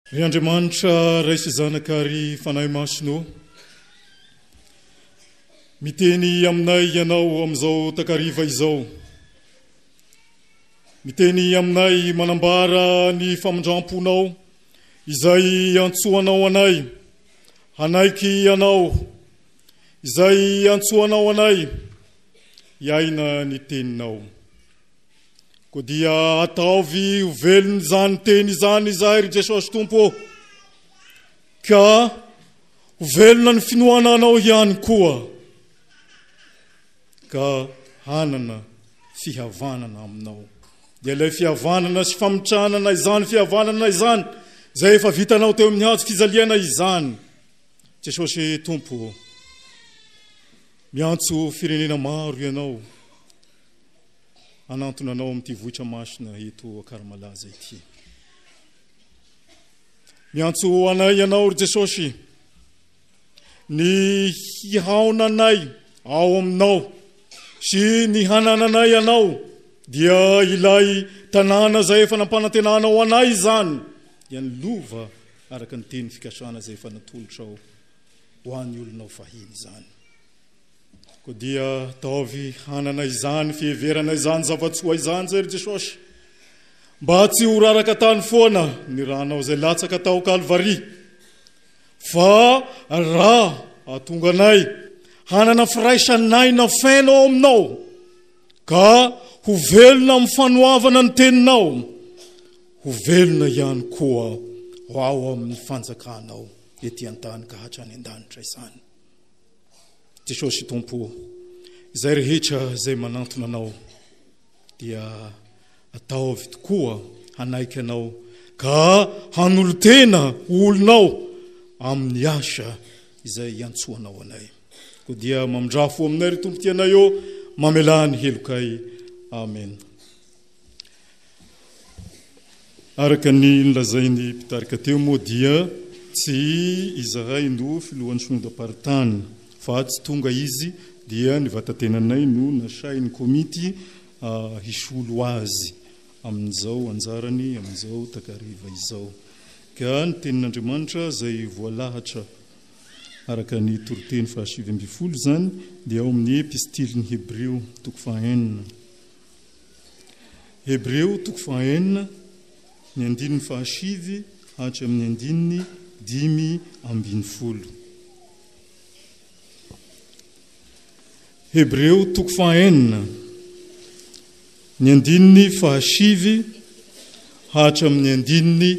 Ry Andriamanitra raisy zanakary fanahy masino miteny aminay ianao amizao takariva izao. Miteny aminay manambara ny famondramponao izay antsoanao anay, hanaiky anao izay antsoanao anay, iaina ny teninao. Ko dia ataovy ho velony zany teny zany izahay ry Jesosy Tompo, ka ho velona ny finoana anao ihany koa, ka hanana fihavanana aminao. Dia ilay fihavanana sy famotranana izany fihavanana izany zay efa vitanao teo amin'ny hazo fizaliana izany. Jesosy Tompo, miantso firenena maro ianao, anantona anao amin'ity vohitra masina eto Akaramalaza ity. Miantso anay ianao ry Jesosy, ny hihaonanay ao aminao sy ny hanananay anao dia ilay tanàna zay efa nampanantenanao anay izany, dia ny lova araka ny teny fikasana zay efa natolotrao ho an'ny olonao fahiny izany. Ko dia taovy hanana izany fiheverana izany zavatsoa izany zay ry Jesosy, mba tsy ho raraka tany foana ny rahanao zay latsaka tao Kalvari, fa raha atonga anay hanana firaisanay na fainao aminao, ka ho velona amin'ny fanoavana ny teninao, ho velona ihany koa ho ao amin'ny fanjakanao ety an-tany ka hatrany an-danitra izany. Jesosy Tompo, izay rehetra zay manantona anao dia ataovy tokoa hanaiky anao ka hanolo tena olonao amin'ny asa izay iantsoanao anay. Ko dia mamondrafo aminay ry Tompo tianay eo, mamelany helokay. Amen. Araka ny nilazainy mpitarika teo moa dia tsy izahay no filohan'ny synodam-paritany, fa tsy tonga izy dia ny vatatenanay no nasainy komity hisolo azy amin'izao anjarany, amin'izao takariva izao. Ka ny tenin'Andriamanitra zay voalahatra araka ny toroteny 7:20 zany dia ao amin'ny epistiliny Hebreo 4. Hebreo 4, ny andininy 7 hatry amin'ny andininy 5:10. Hebreo 4, ny andininy 7 hatry amin'ny andininy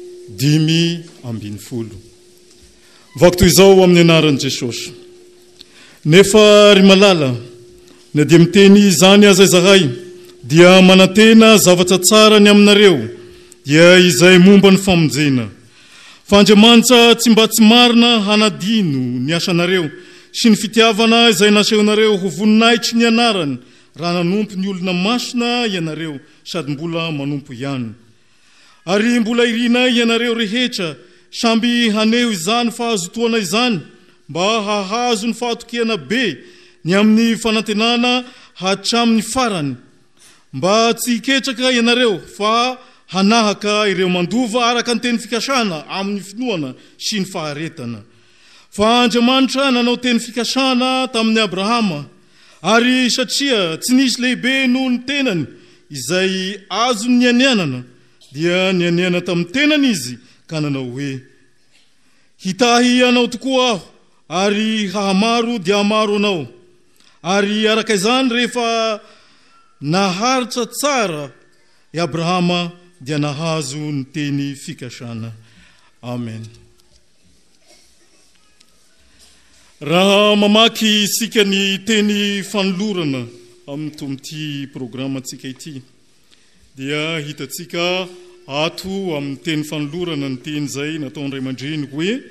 5:10. Vako toy izao amin'ny anaran'i Jesosy. Nefa ry malala, na dia miteny izany aza izahay, dia manantena zavatra tsara ny aminareo, dia izay momba ny famonjena. Fa Andriamanitra tsy mba tsy marina hanadino ny asanareo sy ny fitiavana izay nasehonareo ho voninahitry ny anarany, raha nanompo ny olona masina ianareo sady mbola manompo ihany. Ary mbola irinay ianareo rehetra samby haneho izany fahazotoana izany, mba hahazo ny fahatokiana be ny amin'ny fanantenana hatramin'ny farany, mba tsy hiketraka ianareo fa hanahaka ireo mandova araka ny teny fikasana amin'ny finoana sy ny faharetana. Fa Andriamanitra nanao teny fikasana tamin'ny Abrahama, ary satria tsy nisy lehibe noho ny tenany izay azo ny anianana, dia ny aniana tamin'ny tenany izy ka nanao hoe, hitahy anao tokoa aho, ary hahamaro dia hamaro anao. Ary araka izany rehefa naharitra tsara i Abrahama dia nahazo ny teny fikasana. Amen. Raha mamaky isika ny teny fanolorana amin'ny tomty programantsika ity, dia hitatsika ato amin'ny teny fanolorana ny teny zay nataon'ny Ray aman-dreny hoe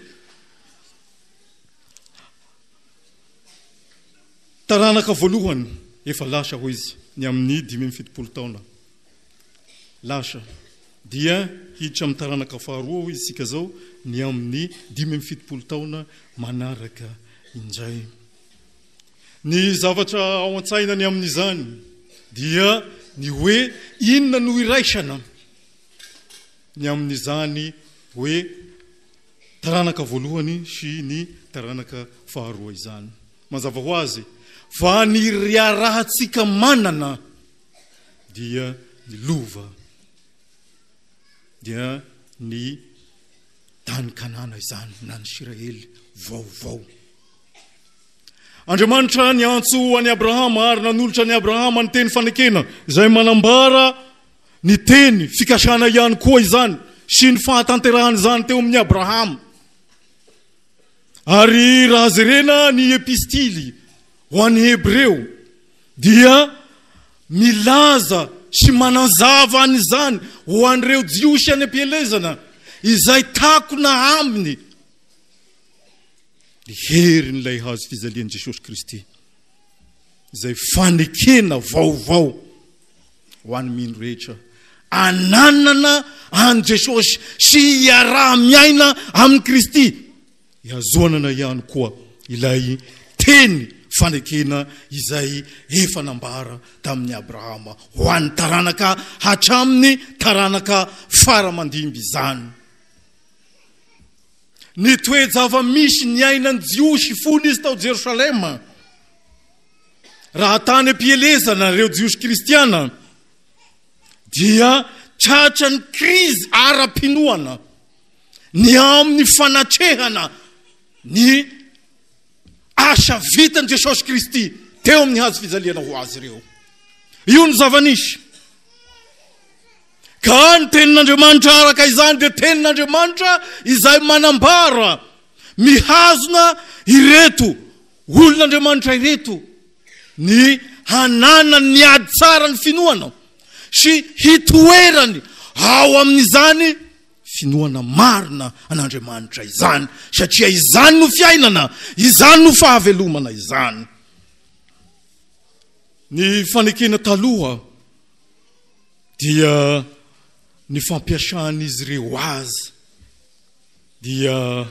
taranaka voalohany efa lasa ho izy ny amin'ny 570 taona. Lasa dia hiditra amin'ny taranaka faharoa ho izy sika zao ny amin'ny 570 taona manaraka indray. Ny zavatra ao an-tsainany amin'izany dia ny hoe inona no iraisana ny amin'izany hoe taranaka voalohany sy ny taranaka faharoa izany. Mazava ho azy fa ny riarahantsika manana dia ny lova, dia ny tany Kanana izany na ny Israely vaovao. Andriamanitra ny antso any Abrahama ary nanolotra ny Abrahama ny teny fanekena izay manambara ny teny fikasana ihany koa izany sy ny fahatanterahana izany teo amin'ny Abrahama. Ary raha jerena ny epistily ho an'ny Hebreo dia milaza sy manazava an'izany ho an'ireo jiosy any am-pielezana izay takona aminy ny herin'ilay hazo fizalian'i Jesosy Kristy izay fanekena vaovao ho an'ny mino rehetra ananana an Jesosy sy iaraha miaina amin'ny Kristy, ihazoanana ihany koa ilay teny fanekena izay efa nambara tamin'ny Abrahama ho an'ny taranaka hatramin'ny taranaka faramandimby izany. Ny toejava misy ny ainan'ny jiosy fony izy tao Jerosalema raha tany am-pielezana ireo jiosy kristiana dia tratra ny krizy ara-pinoana ny amin'ny fanatrehana ny asa vitan'i Jesosy Kristy teo amin'ny hazo fijaliana ho azy ireo. Io ny zavanisy. Ka ny tenin'Andriamanitra araka izany dia tenin'Andriamanitra izay manambara mihazona ireto olon'Andriamanitra ireto ny hanana ny ady tsara ny finoana sy hitoerany ao amin'izany finoana marina an'Andriamanitra izany satria izany no fiainana, izany no fahavelomana izany. Ny fanekena taloha dia ny fampiasan'izy ireo azy dia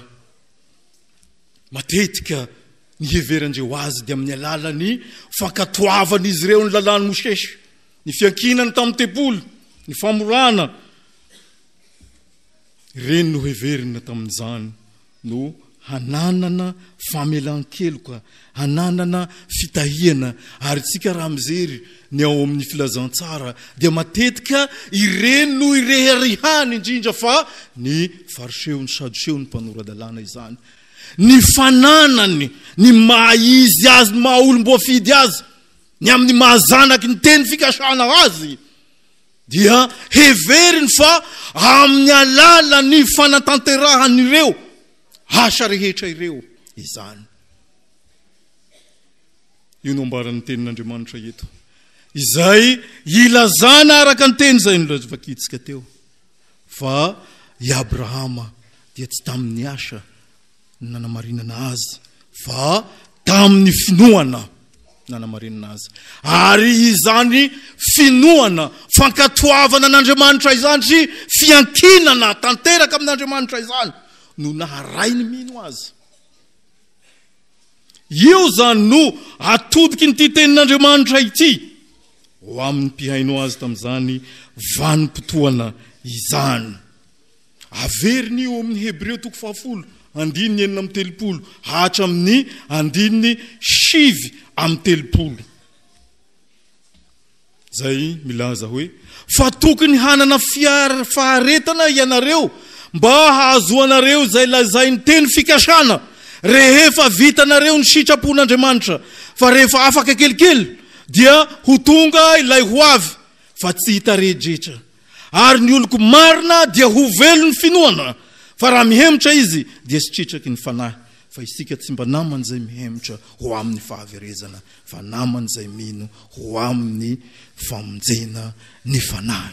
matetika ny heverandreo azy dia amin'ny alalany fankatoavan'izy ireo ny lalàny Mosesy, ny fiankinany tamin'ny tempolo, ny famorana. Ireny no heverina tamin'izany no hananana famelan-keloka, hananana fitahiana. Ary tsika raha mijery ny ao amin'ny filazantsara dia matetika ireny no ireharihany indrindra fa ny fariseho ny sadoseo ny mpanoradalàna izany. Ny fananany, ny mahaizy azy, ny maha-olom-boafidy azy, ny amin'ny mahazanaky ny teny fikasana azy dia heveriny fa amin'ny alala ny fanatanterahany ireo asa rehetra ireo izany. Io no ambaran'ny tenin'Andriamanitra eto izay ilazana araka ny teny izay nolavakitsika teo fa i Abrahama dia tsy tamin'ny asa nanamarinana azy fa tamin'ny finoana nanamarinana azy. Ary izany finoana fankatoavana an'Andriamanitra izany sy fiankinana tanteraka amin'Andriamanitra izany no naharay ny mino azy. Io zany no atodiky nyity tenin'Andriamanitra ity ho amin'ny mpihaino azy tamin'izany vanim-potoana izany. Averiny io amin'ny Hebreo 7:9-10 hatramin'ny 7:10. Zay milaza hoe fa tokony hanana faharetana ianareo mba hahazoanareo zay lazay ny teny fikasana rehefa vitanareo ny sitrapon'Andriamanitra, fa rehefa afaka kelikely dia ho tonga ilay ho avy fa tsy hitaredretra. Ary ny oloko marina dia ho velo ny finoana, fa raha mihemotra izy dia sy tritraky ny fanahy. Fa isika tsy mba namany zay mihemotra ho amin'ny fahaverezana, fa namany zay mino ho amin'ny famonjena ny fanahy.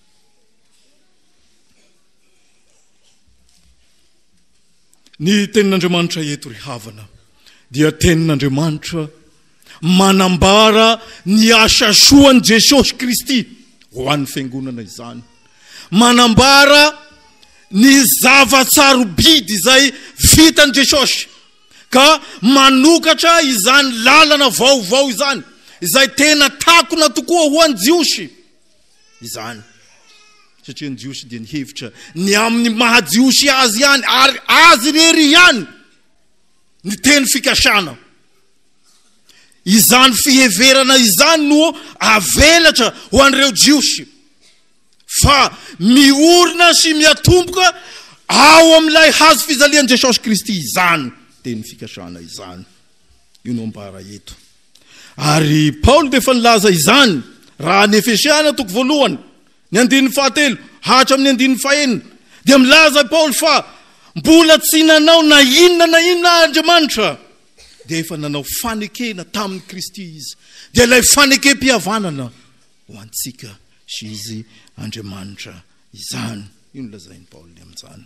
Ny tenin'Andriamanitra eto ry havana dia tenin'Andriamanitra manambara ny asa soan'i Jesosy Kristy ho an'ny fiangonana izany. Manambara ny zavatsarobidy izay vitan'i Jesosy ka manokatra izany lalana vaovao izany izay tena takona tokoa ho an'ny jiosy izany satria ny jiosy dia nihevitra ny amin'ny mahajiosy azy ihany ary azy rery ihany ny teny fikasana. Izany fiheverana izany no avelatra ho an'ireo jiosy fa miorina sy miatomboka ao amin'ilay hazo fizalian'i Jesosy Kristy izany teny fikasana izany. Io no ambara eto. Ary Paolo dia efa nilaza izany raha ny Efesiana toko voalohany ny 9:7 hatramin'ny 9:9 dia milaza Paolo fa mbola tsy nanao na inona Andriamanitra dia efa nanao fanekena tamin'ny Kristy izy. Dia ilay fanekempihavanana ho antsika sy izy Andriamanitra izany. Io no lazainy Paolo amin'izany.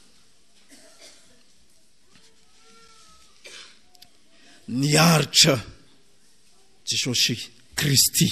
Niaritra Jesosy Kristy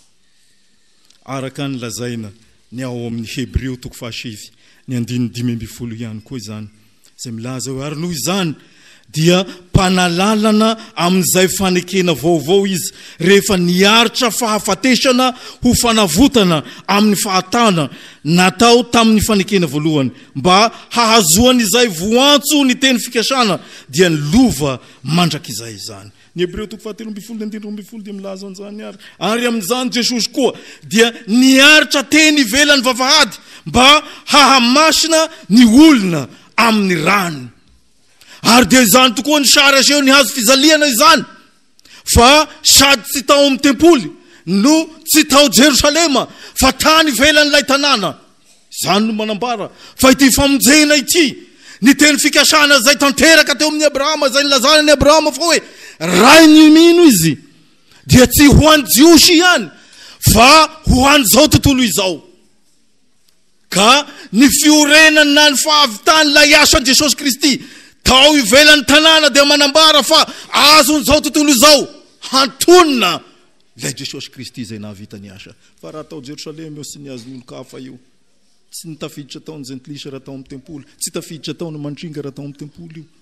araka ny lazaina ny ao amin'ny Hebreo toko 7 ny 5:12 ihany koa izany izay milaza hoe ary noho izany dia mpanalalana amin'izay fanekena vaovao izy rehefa niaritra fahafatesana ho fanavotana amin'ny fahatana natao tamin'ny fanekena voalohany mba hahazoany izay voantso ny teny fikasana dia ny lova mandrakizay izany. Ny Hebreo toko 7:12 dia milaza an'izany ary amin'izany Jesosy koa dia niaritra teny ivelany vavahady mba hahamasina ny olona amin'ny rano. Ary dia izany tokoa ny sary aseho ny hazo fizaliana izany fa sady tsy tao amin'ny tempoly no tsy tao Jerosalema fa tany ivelan'ilay tanàna. Izany no manambara fa ity famonjena ity ny teny fikasana izay tanteraka teo amin'ny Abrahama izay nilazana ny Abrahama fa hoe ray ny mino izy dia tsy ho an'ny jiosy ihany fa ho an'izao tontolo izao. Ka ny fiorenany na ny fahavitany ilay asan'i Jesosy Kristy tao ivelan'ny tanàna dia manambara fa azon'izao tontolo izao hantonina ilay Jesosy Kristy izay nahavita ny asa. Fa raha tao Jerosalema io sy ny azon'olo-kafa io tsy nitafiditra tao ny jentilisa raha tao amin'ny tempoly, tsy tafiditra tao ny mandringa raha tao amin'ny tempoly io.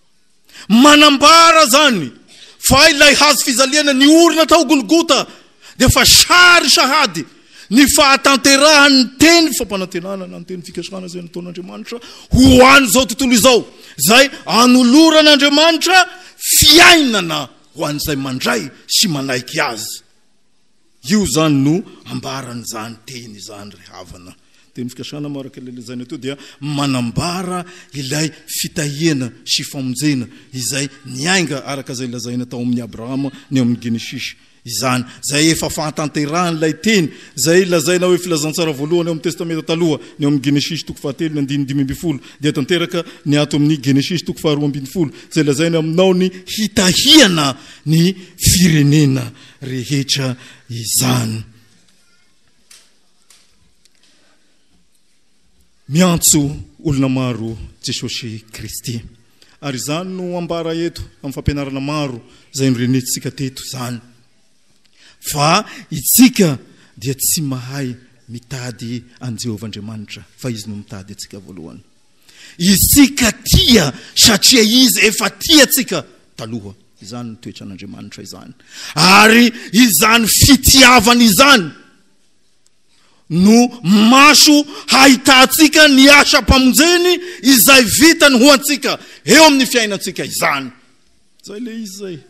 Manambara zany fa ilay hazo fizaliana ny orina tao Golgota dia fa sary sahady ny fahatanterahany teny fampanantenana na ny teny fikasana izay nataon'Andriamanitra ho an'izao tontolo izao izay anoloran'Andriamanitra fiainana ho an'izay mandray sy manaiky azy. Io zany no ambaran'izany teny izany rehavana. Teny fikasana maraka ilay lazana eto dia manambara ilay fitahiana sy famonjena izay niainga araka izay lazaina tao amin'ny Abrahama ny amin'ny Genesis izany zay efa fahatanteran'ilay teny zay lazaina hoe filazantsara voalohany ao amin'ny testamenta taloha ny amin'ny Genesis toko 7 ny 5:12 dia tanteraka ny ato amin'ny Genesis toko 12 zay lazaina aminao ny hitahiana ny firenena rehetra izany. Miantso olona maro Jesosy Kristy ary izany no ambara eto amin'ny fampianarana maro izay norenetsika teto izany fa itsika dia tsy mahay mitady an Jehovah Andriamanitra fa izy no mitady atsika voalohany. Isika tia satria izy efa tia atsika taloha. Izany toetra n'Andriamanitra izany. Ary izany fitiavana izany no maso hahitantsika ny asa mpamonjeny izay vitany ho antsika eo amin'ny fiainantsika izany. Zay le izy zay.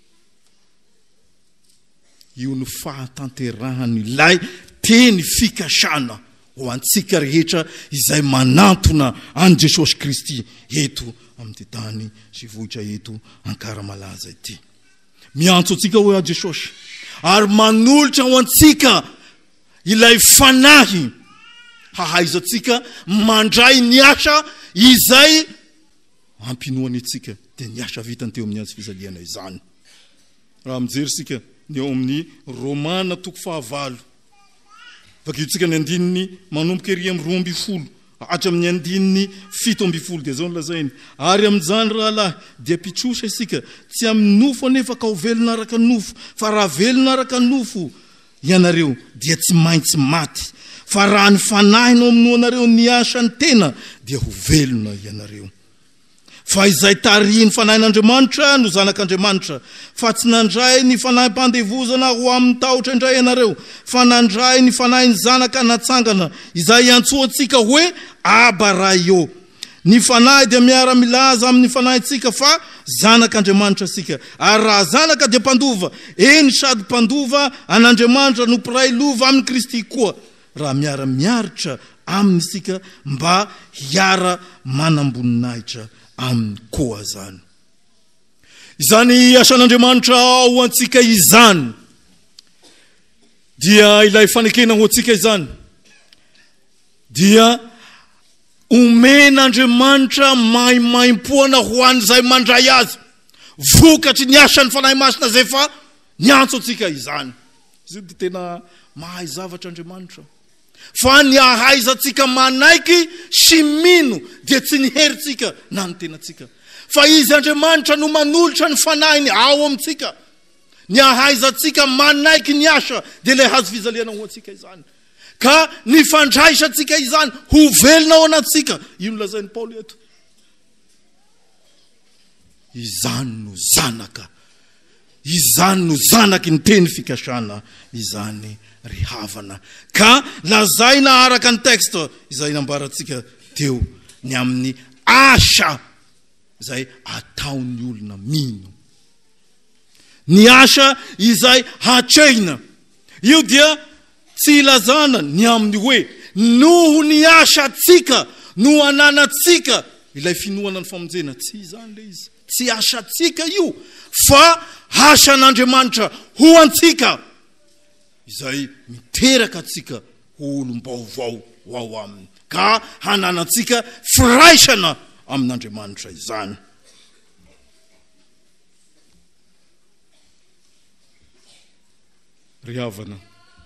Io no fahatanterahany ilay teny fikasana ho antsika rehetra izay manantona an Jesosy Kristy eto amin'ny tany sy vohitra eto Ankaramalaza ity. Miantso antsika hoe a Jesosy ary manolotra ho antsika ilay fanahy hahaizantsika mandray ny asa izay ampinoany antsika dia ny asa vitany teo amin'ny azy fizaliana izany. Raha mijery sika ny ao amin'ny Romana toko 9 vakitsika ny 9 manomboka ery amin'ny 12 hatramin'ny 7 dia zao lazainy. Ary amin'izany rahalahy dia pitrosa isika tsy amin'ny nofo anefa ka ho velona araka nofo fa raha velona araka nofo ianareo dia tsy maintsy maty fa raha ny fanahinao aminao anareo ny asa ny tena dia ho velona ianareo. fa izay tari ny fanahin'Andriamanitra no zanak'Andriamanitra, fa tsy nandray ny fanahy-pandevozana ho amin'ny tahotra indray ianareo, fa nandray ny fanahy ny zanaka natsangana izay antsoantsika hoe Abaraio. Ny fanahy dia miara-milaza amin'ny fanahitsika fa zanak'Andriamanitra sika. Ary raha zanaka dia mpandova, eny sady mpandova an'Andriamanitra no mpiray lova amin'ny Kristy koa, raha miara-miaritra amin'ny sika mba hiara manamboninahitra amin'ny koa zany. Izany asan'Andriamanitra ho antsika izany dia ilay fanekena ho antsika izany dia omen'Andriamanitra maimpoana ho an'izay mandray azy, vokatry ny asany fanahy masina zay fa niantso antsika izany. Izy dia tena mahay zavatra Andriamanitra, fa ny ahaizantsika manaiky sy mino dia tsy ny heritsika na ny tenatsika, fa izy Andriamanitra no manolotra ny fanahiny ao amintsika. Ny ahaizantsika manaiky ny asa dia ilay hazo fizaliana ho antsika izany, ka ny fandraisantsika izany ho velona ao anatsika. Io no lazain'ny Paoly eto, izany no zanaka, izany no zanaky ny teny fikasana, izany ry havana. Ka lazaina araka ny texte izay nambarantsika teo, ny amin'ny asa izay ataon'ny olona mino, ny asa izay hatrehina. Io dia tsy ilazana ny amin'ny hoe noho ny asa tsika no ananatsika ilay finoana ny famonjena. Tsy izany le izy, tsy asa tsika io, fa asan'Andriamanitra ho antsika izay miteraka atsika olom-baovao ho ao aminy, ka hananatsika firaisana amin'Andriamanitra izany. Ry havana,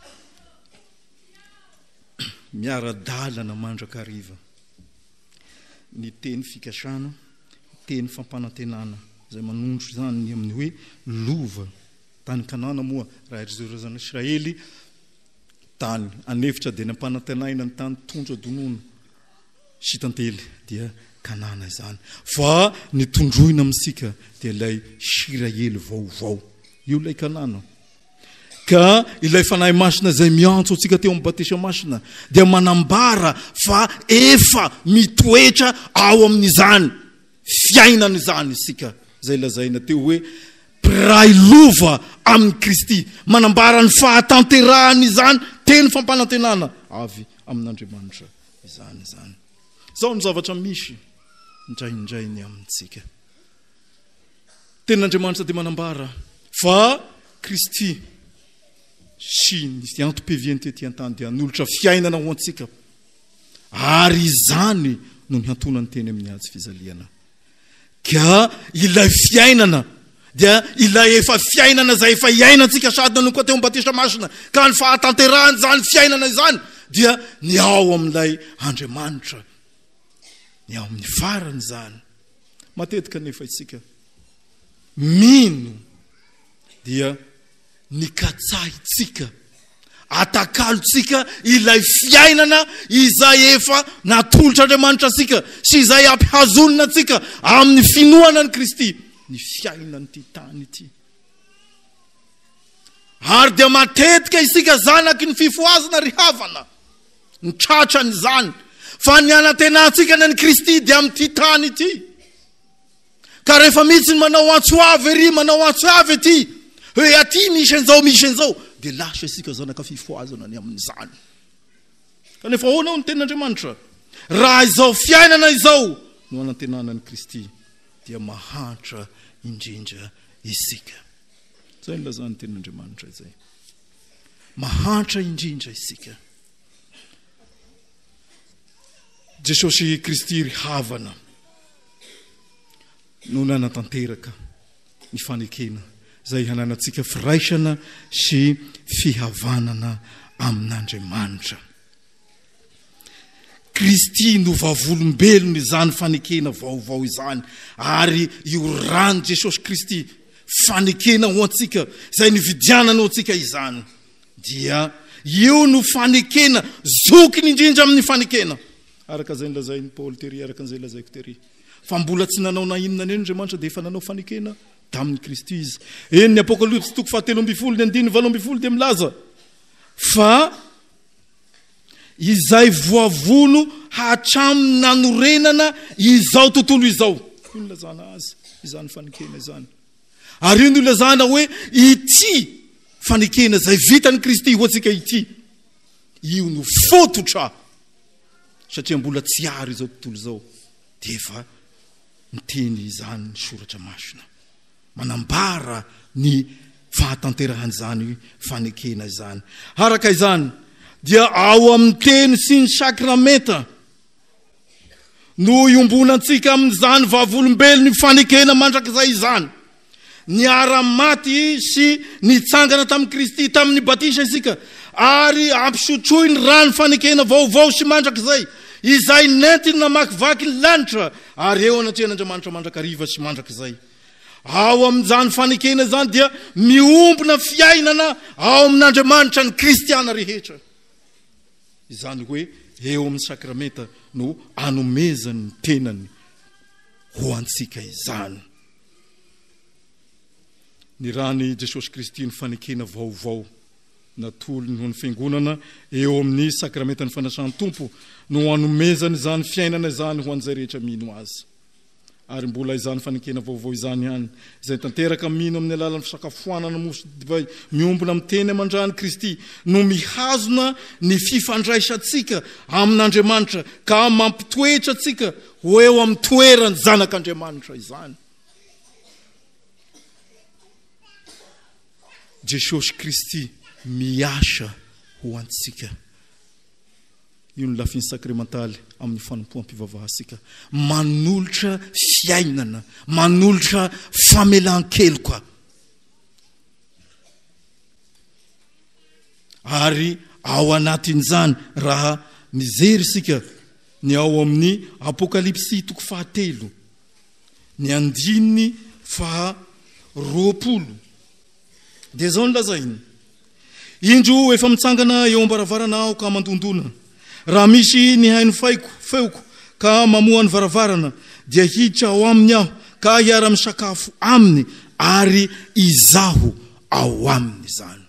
miara-dalana mandrakariva ny teny fikasana, teny fampanantenana izay manondro izany ny amin'ny hoe lova. Tany Kanana moa raha ireo zan'Israely tany anefitra dia ny ampanantenaina ny tany tondro donono sy tantely dia Kanana izany, fa ny tondroina amintsika dia ilay Israely vaovao, io ilay Kanana. Ka ilay fanahy masina izay miantso antsika teo amin'ny batesa masina dia manambara fa efa mitoetra ao amin'izany fiainana izany isika, izay lazaina teo hoe mpiray lova amin'ny Kristy, manambara ny fahatanterahany izany teny fampanantenana avy amin'Andriamanitra izany izany. Zao ny zavatra misy indraindray ny amintsika. Tenin'Andriamanitra dia manambara fa Kristy sy ny antom-piaviany tety an-tany dia hanolotra fiainana ho antsika, ary izany no ny hantonany teny amin'ny ady fizaliana. Ka ilay fiainana dia ilay efa fiainana izay efa iainantsika sady nanomboka teo ambatesa masina, ka ny fahatanterahany zany fiainana izany dia ny ao amin'ilay Andriamanitra, ny ao amin'ny farany zany. Matetika nefa isika mino dia ny katsahintsika, atakalotsika ilay fiainana izay efa natolotra Andriamanitra sika sy izay ampihazonina tsika amin'ny finoana ny Kristy, ny fiainany ty tany ity. Ary dia matetika isika zanaky ny fifoazana ry havana, ny tratrany zany, fa ny anatenantsika ny Kristy dia amin'ny ty tany ity. Ka rehefa mitsy ny manao antsoavy ery, manao antsoavy ety, hoe aty misy an'izao, dia lasa isika zanaka fifoazana ny amin'izany. Kanefa ahoana ny tenin'Andriamanitra? Raha izao fiainana izao no anantenana ny Kristy dia mahantra indrindra isika. Zay ny lazany tenin'Andriamanitra izay. Mahantra indrindra isika. Jesosy Kristy ry havana no nanatanteraka ny fanekena izay hananatsika firaisana sy fihavanana amin'Andriamanitra. Kristy no vavolombelony izany fanekena vaovao izany, ary io rano Jesosy Kristy fanekena ho antsika izay nividianana ho antsika izany, dia io no fanekena zokiny indrindra amin'ny fanekena. Araka izay lazain'ny Paoly tery, araka izay lazaiko tery, fa mbola tsy nanao na inona ny Andriamanitra dia efa nanao fanekena tamin'ny Kristy izy. Eny ny Apokalypsy 7:7 dia milaza fa izay voavono hatramin'ny nanorenana izao tontolo izao. Io nilazana azy izany fanekena izany. Ary io nilazana hoe ity fanekena izay vitan'ny Kristy ho antsika ity, io no fototra satria mbola tsy ary izao tontolo izao dia efa miteny izany soratra masina manambara ny fahatanterahany izany fanekena izany. Araka izany dia ao amin'ny teny sy ny sakramenta no iombonantsika amin'izany vavolombelony fanekena mandrakizay izany. Ny ara-maty sy nitsangana tamin'ny Kristy tamin'ny batisa isika, ary ampisotroy ny rano fanekena vaovao sy mandrakizay izay nentiny namakivaky ny lanitra ary eo anatrehan'Andriamanitra mandrakariva sy mandrakizay. Ao amin'izany fanekena izany dia miombona fiainana ao amin'Andriamanitra ny kristiana rehetra. Izany hoe eo amin'ny sakramenta no anomezany ny tenany ho antsika izany. Ny rany Jesosy Kristy ny fanekena vaovao natolony ho ny fiangonana eo amin'ny sakramenta ny fanasany tompo no anomezany izany fiainana izany ho an'izay rehetra mino azy. Ary mbola izany fanekena vaovao izany ihany izay tanteraka mino amin'ny alalan'ny fisakafoanana mosy divay miombona amin'ny teny amandrany Kristy no mihazona ny fifandraisantsika amin'Andriamanitra ka mampitoetra antsika ho eo amin'ny toerany zanak'Andriamanitra izany. Jesosy Kristy miasa ho antsika. Io ny lafiny sakramentaly amin'ny fanompoam-pivavahasika. Manolotra fiainana, manolotra famelan-keloka. Ary ao anatin'izany raha mijery sika ny ao amin'ny Apokalypsy 7, ny 9:20 dia zao nilazainy. Indro efa mitsangana eo am-baravarana aho ka mandondona. Raha misy ny haino feoko ka mamoa ny varavarana dia hiditra ao aminy aho ka hiara-misakafo aminy ary izaho ao aminy izany.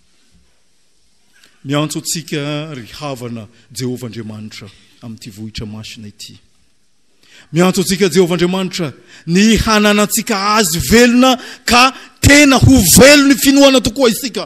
Miantso antsika ry havana Jehovah Andriamanitra amin'ity vohitra masina ity. Miantso antsika Jehovah Andriamanitra ny hananantsika azy velona ka tena ho velony finoana tokoa isika.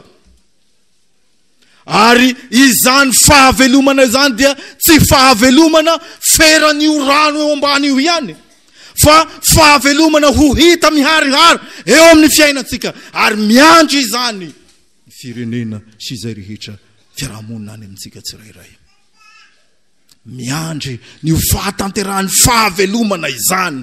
Ary izany fahavelomana izany dia tsy fahavelomana feran'io rano eo ambany io ihany, fa fahavelomana ho hita miharihary eo amin'ny fiainantsika ary miandry izany ny firenena sy izay rehetra fiarahamonina any amintsika tsirairay. Miandry ny fahatanterahany fahavelomana izany.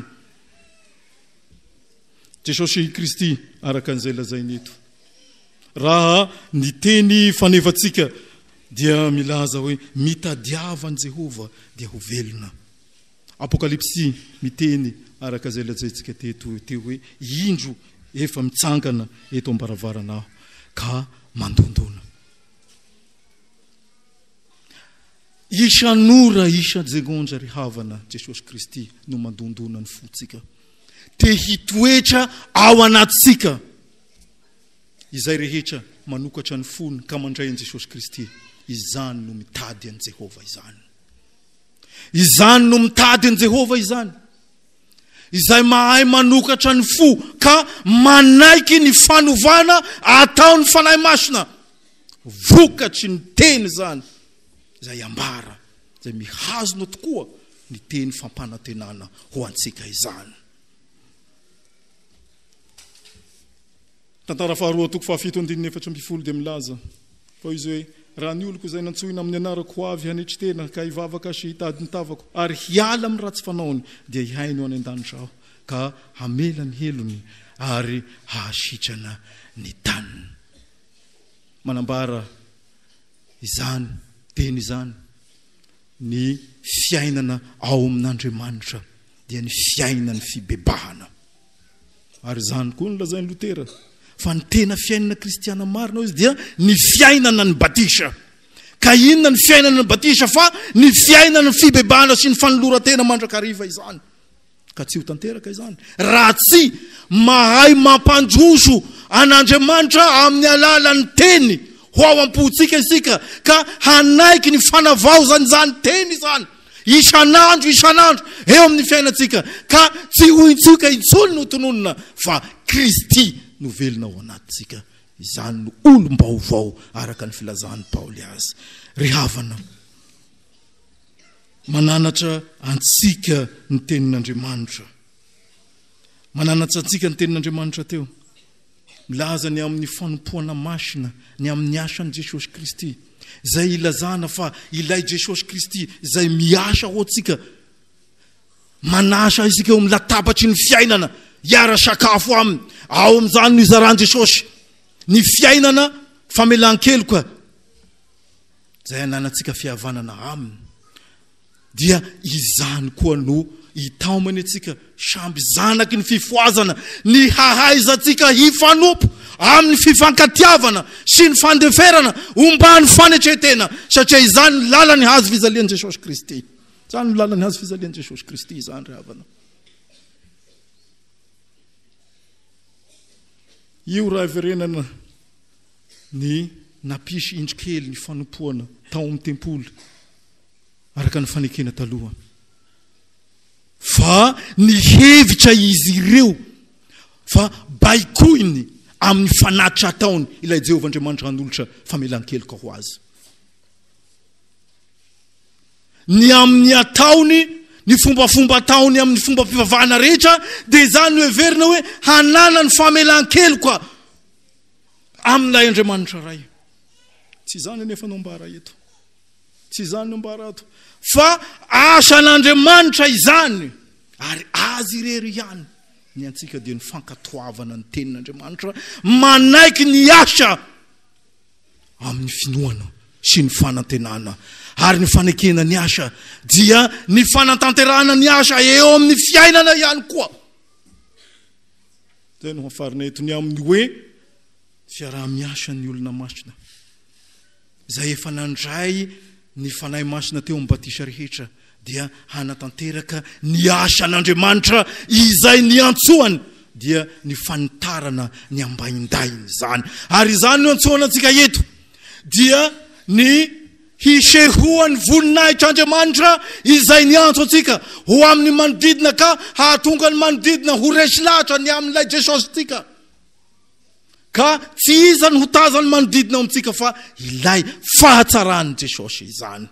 Jesosy Kristy araka an'izay lazainy eto. Raha ny teny fanevantsika dia milaza hoe mitadiavan Jehova dia ho velona. Apokalypsy miteny araka izay lazaintsika teo hoe indro efa mitsangana eto am-baravarana aho ka mandondona. Isan'ora isa jegonja ry havana Jesosy Kristy no mandondona ny fotsika. Te hitoetra ao anatsika. Izay rehetra manokatra ny fony ka mandray an Jesosy Kristy, izany no mitady an Jehova izany. Izany no mitady an Jehova izany. Izay mahay manokatra ny fo ka manaiky ny fanovana atao ny fanahy masina. Vokatry ny teny izany izay ambara, izay mihazona tokoa ny teny fampanantenana ho antsika izany. Tantara faharoa toko fahafito andininy 7 dia milaza fa izy hoe raha ny oloko izay nantsoina amin'ny anarako ho avy hanetry tena ka hivavaka sy hitady ny tavako ary hiala amin'ny ratsy fanaony dia hihainy ho any an-danitra aho ka hamela ny helony ary hahasitrana ny taniny. Manambara izany teny izany ny fiainana ao amin'Andriamanitra dia ny fiainana ny fibebahana. Ary izany koa ny lazainy Lotera fa ny tena fiainana kristiana marina izy dia ny fiainana ny batisa. Ka inona ny fiainana ny batisa fa ny fiainana ny fibebahana sy ny fanoloran-tena mandrakariva izany. ka tsy ho tanteraka izany raha tsy mahay mampandroso an'Andriamanitra amin'ny alalany teny ho ao am-potsika isika ka hanaiky ny fanavaozany zany teny zany isan'andro eo amin'ny fiainatsika ka tsy ho intsika intsony no tononona fa Kristy no velona ao anatsika. Izany no olom-baovao araka ny filazany Paoly azy. Ry havana, mananatra antsika ny tenin'Andriamanitra. Mananatra antsika ny tenin'Andriamanitra teo. Milaza ny amin'ny fanompoana masina, ny amin'ny asan'i Jesosy Kristy. Zay ilazana fa ilay Jesosy Kristy zay miasa ho antsika. Manasa isika eo amin'ny latabatry ny fiainana, hiara sakafo aminy. Ao amin'izany no izaran Jesosy. Ny fiainana famelan-keloka zay ananantsika fihavanana aminy. Dia izany koa no hitaomany atsika samby zanaky ny fifoazana, ny hahaizantsika hifanompo amin'ny fifankatiavana sy ny fandeferana ombany fanetretena, satria izany lalany hazo fizalian'i Jesosy Kristy. Izany no lalany hazo fizalian'i Jesosy Kristy izany ry havana. Io raha verenana ny napisy indrikely ny fanompoana tao amin'ny tempoly araka ny fanekena taloha. Fa ny hevitra izy ireo fa baikoiny amin'ny fanatitra ataony ilay Jehovah Andriamanitra hanolotra famelan-keloka ho azy. Ny amin'ny ataony, ny fombafomba ataony amin'ny fomba mpivavahana rehetra, dia izany no heverina hoe hanana ny famelan-keloka amin'ilay Andriamanitra ray. Tsy izany anefa no ambara eto. Tsy izany no ambara eto. Fa asan'Andriamanitra izany, ary azy irery ihany ny antsika dia ny fankatoavana ny tenin'Andriamanitra, manaiky ny asa amin'ny finoana sy ny fanantenana. Ary ny fanekena ny asa dia ny fanatanterahana ny asa eo amin'ny fiainana ihany koa. Zay no hafarina eto ny amin'ny hoe fiaraha-miasa ny olona masina. Zay efa nandray ny fanahy masina teo amin'ny batisa rehetra dia hanatanteraka ny asan'Andriamanitra izay ny antsoany dia ny fanitarana ny ambaindainy zany. Ary izany no antsoana antsika eto dia ny hisehoan'ny voninahitry'Andriamanitra izay ny antso antsika ho amin'ny manodidina ka hahatonga ny manodidina ho resy lahatra ny amin'ilay Jesosy tsika. Ka tsy iza ny ho tazany manodidina amintsika fa ilay fahatsarany Jesosy izany.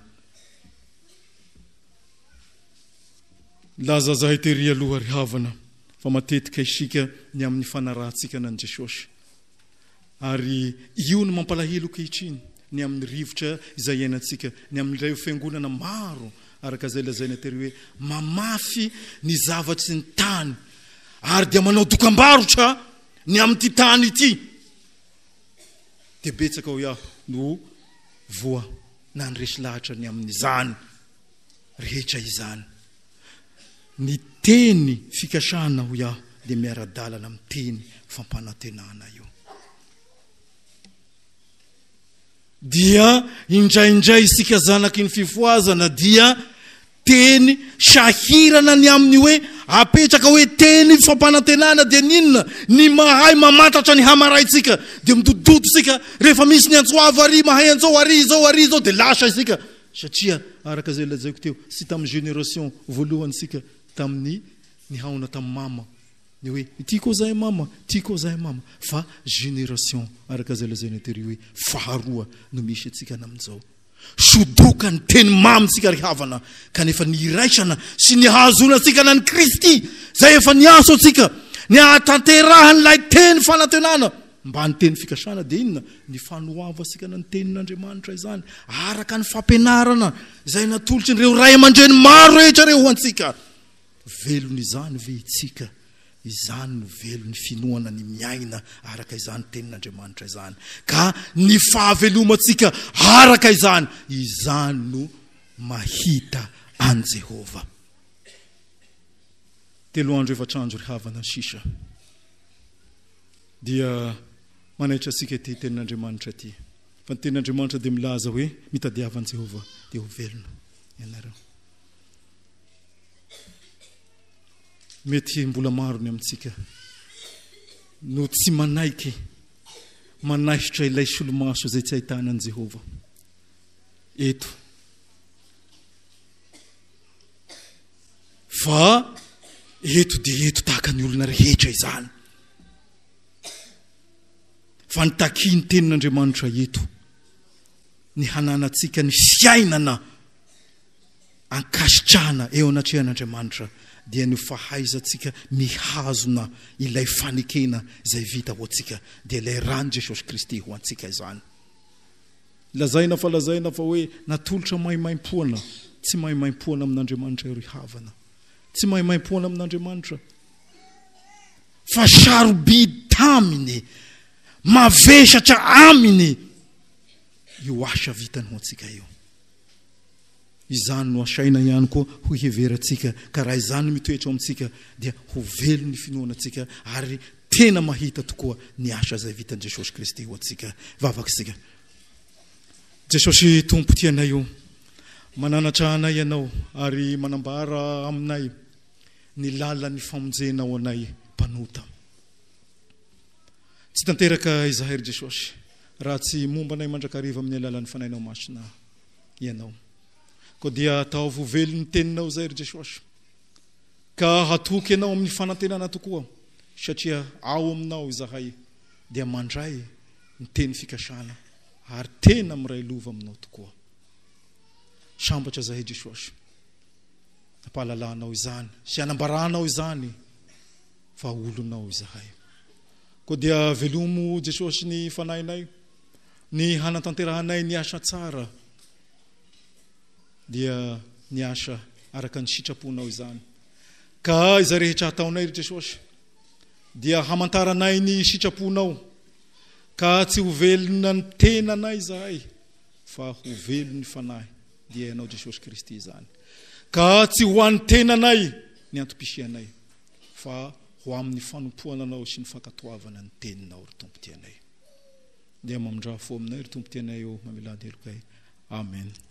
Laza zahay tery aloha ry havana fa matetika isika ny amin'ny fanarahantsika nan Jesosy. Ary io no mampalahelo kehitriny ny amin'ny rivotra izay iainantsika, ny amin'ilay fiangonana maro araka izay lazaina tery hoe mamafy ny zavatsy ny tany ary dia manao dokam-barotra ny amin'ity tany ity. Dia betsaka ho iaho no voa na nyresy lahatra ny amin'izany rehetra izany. Ny teny fikasana ho iaho dia miara-dalana amin'ny teny fampanantenana io. Dia indraindray isika zanaky ny fifoazana dia teny sahirana ny amin'ny hoe apetraka hoe teny fampanantenana dia ninona ny mahay mamantatra ny hamaraitsika dia midododo isika rehefa misy ny antsoavo ary mahay antsao ary izao dia lasa isika satria araka izay lazaiko teo sy tamin'ny génération voalohany isika tamin'ny nihaona tamin'ny mama ny hoe tiako zay mama, tiako zay mama, fa génération araka izay lazaina tery hoe faharoa no misy atsika amin'izao. Sodoka ny teny mamy tsika ry havana kanefa ny iraisana sy ny hazona tsika na ny Kristy zay efa ny aso atsika ny ahatanterahanyilay teny fanantenana mba ny teny fikasana dia inona ny fanoava sika na ny tenin'Andriamanitra izany araka ny fampianarana zay natolotry nireo ray aman-dreny maro rehetra reo ho antsika. Velony izany ve itsika, izany no velony finoana ny miaina araka izany tenin'Andriamanitra izany, ka ny fahavelomantsika araka izany, izany no mahita an Jehova. 3 andro 4 andro ry havana sisa dia manaitra asika ty tenin'Andriamanitra ty. Fa ny tenin'Andriamanitra dia milaza hoe mitadiavan Jehova dia ho velona ianareo. mety mbola maro ny amintsika no tsy manaiky manaisitra ilay solomaso zay tsy ahitana an Jehova eto fa eto dia eto tahaka ny olona rehetra izany fa ny takia ny tenin'Andriamanitra eto ny hananantsika ny fiainana ankasitrahana eo anatrehan'Andriamanitra dia ny fahaizantsika mihazona ilay fanekena izay vita ho antsika dia ilay rano Jesosy Kristy ho antsika izany. Lazaina fa hoe natolotra maimaipoana, tsy maimaipoana amin'Andriamanitra ireo havana, tsy maimaipoana amin'Andriamanitra fa sarobidy taminy, mavesatra aminy io asa vitany ho antsika io. Izany no asaina ihany koa ho heveratsika, ka raha izany mitoetra ao amintsika dia ho velo ny finoanantsika ary tena mahita tokoa ny asa izay vitan'i Jesosy Kristy ho antsika. Vavakitsika. Jesosy Tompo tianay io, mananatra anay ianao ary manambara aminay ny lalan'ny famonjena ao anay mpanota. Tsy tanteraka izahay ry Jesosy raha tsy momba anay mandrakariva amin'ny alalan'ny fanainao masina ianao. Ko dia atao vovelo ny teninao zay ry Jesosy, ka hatoky ianao amin'ny fanantenana tokoa, satria ao aminao izahay dia mandray ny teny fikasana ary tena miray lova aminao tokoa. Sambatra zahay Jesosy, apalalanao izany sy anambaranao izany fa olonao izahay. Ko dia velomo Jesosy ny fanainay, ny hanatanterahanay ny asa tsara, dia ny asa araka ny sitraponao izany. Ka izay rehetra ataonay ry Jesosy dia hamantaranay ny sitraponao, ka tsy ho velona ny tenanay izahay fa ho velo ny fanahy dia ianao Jesosy Kristy izany. Ka tsy ho an'ny tenanay ny antopisianay fa ho amin'ny fanompoananao sy ny fankatoavana ny teninao ry Tompo tianay. Dia mamindra fo aminay ry Tompo tianay eo mamelady elokay. Amen.